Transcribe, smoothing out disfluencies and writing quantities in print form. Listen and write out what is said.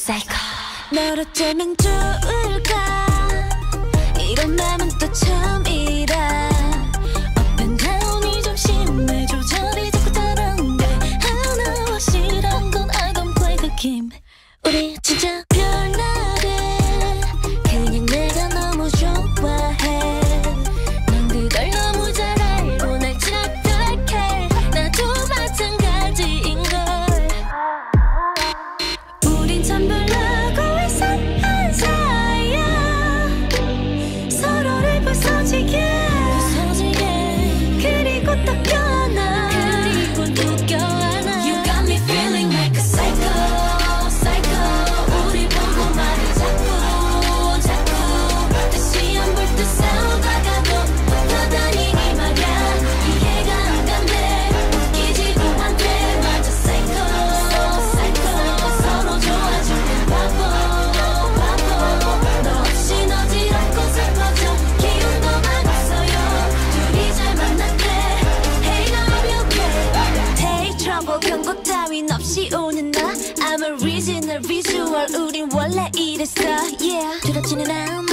psycho. 널 어쩌면 좋을까? 이런 맘은 또 처음이라. Up and down이 좀 심해. 조절이 자꾸 다른데 하나와 싫은 건 I don't play the game. 우리 진짜 별나래. 그냥 내가 너무 좋아해. 넌 그걸 너무 잘 알고 날 착각해. 나도 마찬가지인걸. 우린 참 별나고 이상한 사이야. 서로를 부서지게 그리고 또 껴안아. 그리고 또 껴안아. You got me feeling like a psycho, psycho. 우리 보고 말을 자꾸 다시 안 볼 듯 싸우다가도 붙어다니니 말야. 이해가 안 간대. 웃기지도 않대. 맞아 psycho, psycho. 서로 좋아지는 바보. 너 없인 어지럽고 슬퍼져. 기운도 많았어요. 둘이 잘 만났대. Hey now I'm okay. Take trouble 경고 따윈 없이 오는 나. I'm a original visual. 우린 원래 이랬어. Yeah. 두렵지는 않아.